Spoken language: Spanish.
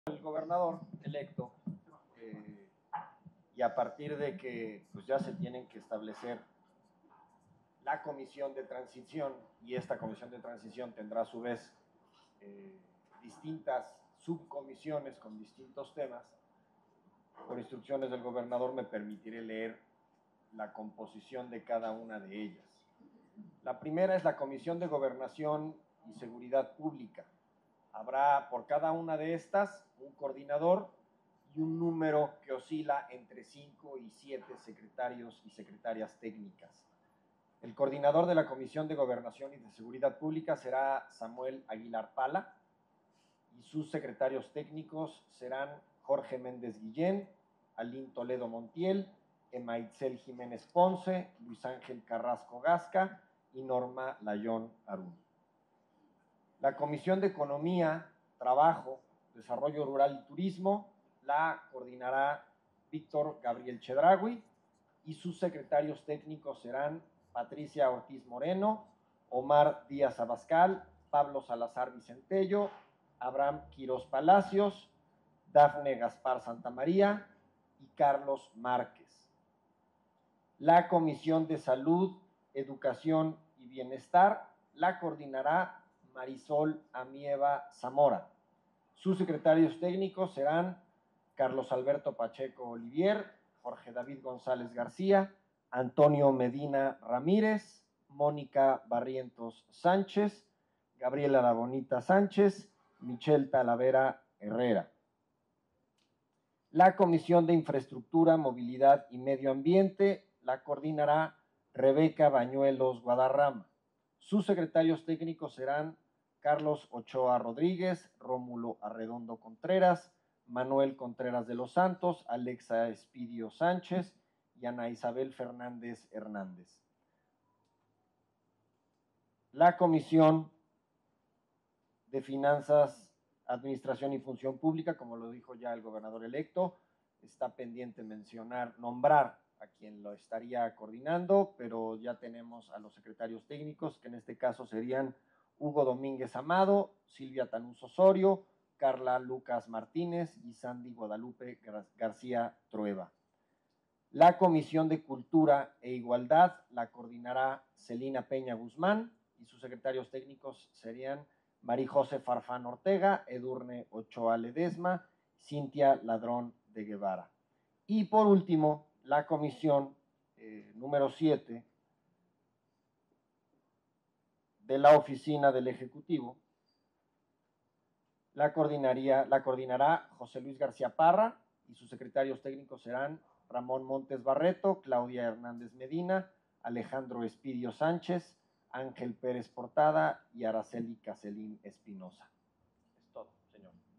El gobernador electo, y a partir de que pues ya se tienen que establecer la comisión de transición, y esta comisión de transición tendrá a su vez distintas subcomisiones con distintos temas. Por instrucciones del gobernador me permitiré leer la composición de cada una de ellas. La primera es la Comisión de Gobernación y Seguridad Pública. Habrá por cada una de estas un coordinador y un número que oscila entre 5 y 7 secretarios y secretarias técnicas. El coordinador de la Comisión de Gobernación y de Seguridad Pública será Samuel Aguilar Pala, y sus secretarios técnicos serán Jorge Méndez Guillén, Alín Toledo Montiel, Emaitzel Jiménez Ponce, Luis Ángel Carrasco Gasca y Norma Layón Arún. La Comisión de Economía, Trabajo, Desarrollo Rural y Turismo la coordinará Víctor Gabriel Chedraui, y sus secretarios técnicos serán Patricia Ortiz Moreno, Omar Díaz Abascal, Pablo Salazar Vicentello, Abraham Quirós Palacios, Dafne Gaspar Santamaría y Carlos Márquez. La Comisión de Salud, Educación y Bienestar la coordinará Marisol Amieva Zamora. Sus secretarios técnicos serán Carlos Alberto Pacheco Olivier, Jorge David González García, Antonio Medina Ramírez, Mónica Barrientos Sánchez, Gabriela La Bonita Sánchez, Michelle Talavera Herrera. La Comisión de Infraestructura, Movilidad y Medio Ambiente la coordinará Rebeca Bañuelos Guadarrama. Sus secretarios técnicos serán Carlos Ochoa Rodríguez, Rómulo Arredondo Contreras, Manuel Contreras de los Santos, Alexa Espidio Sánchez y Ana Isabel Fernández Hernández. La Comisión de Finanzas, Administración y Función Pública, como lo dijo ya el gobernador electo, está pendiente nombrar a quien lo estaría coordinando, pero ya tenemos a los secretarios técnicos, que en este caso serían Hugo Domínguez Amado, Silvia Tanús Osorio, Carla Lucas Martínez y Sandy Guadalupe García Trueba. La Comisión de Cultura e Igualdad la coordinará Celina Peña Guzmán, y sus secretarios técnicos serían María José Farfán Ortega, Edurne Ochoa Ledesma, Cintia Ladrón de Guevara. Y por último, la comisión número 7 de la Oficina del Ejecutivo la coordinará José Luis García Parra, y sus secretarios técnicos serán Ramón Montes Barreto, Claudia Hernández Medina, Alejandro Espidio Sánchez, Ángel Pérez Portada y Araceli Caselín Espinosa. Es todo, señor.